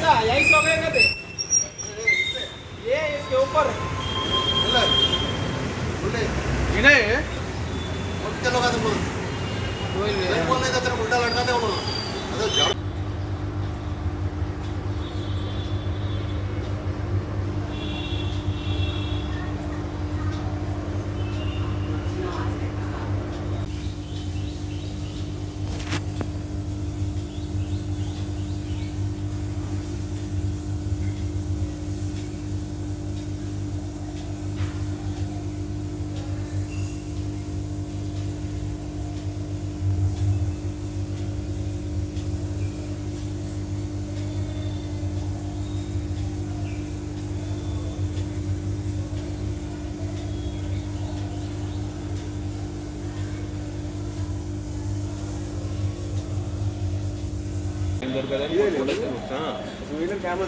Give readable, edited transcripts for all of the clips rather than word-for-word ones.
ना यही सो गए थे ये इसके ऊपर इन्हें चलो का तुम बोलने का तेरा उल्टा लटकाते हो अरे कैमरा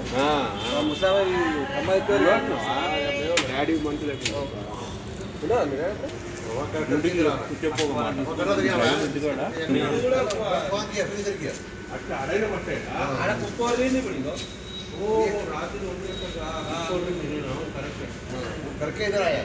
డాడీ మంచి అట్లా అడైన పట్టే करके इधर आया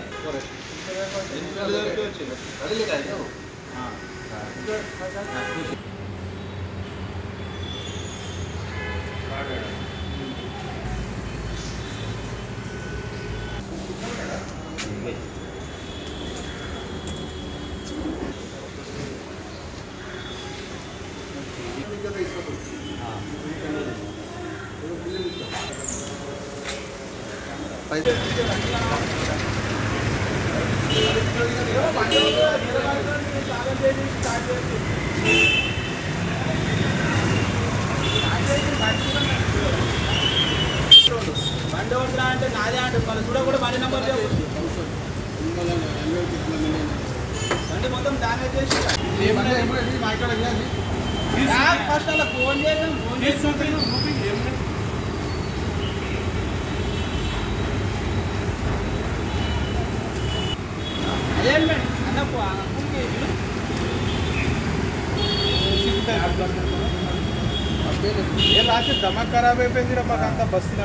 అంటే నాదే అంటే మన చూడ కూడా బండి నెంబర్ అంటే మొత్తం డ్యామేజ్ చేసి ఫస్ట్ అలా ఫోన్ చేసాం ఫోన్ చేసి అలైన్మెంట్ అన్నప్పుడు ఏ రాత్రి దమక్ ఖరాబ్ అయిపోయింది మాకు అంతా బస్సులో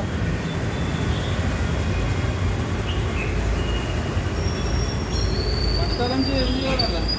నుంచి ఏం చేయాలి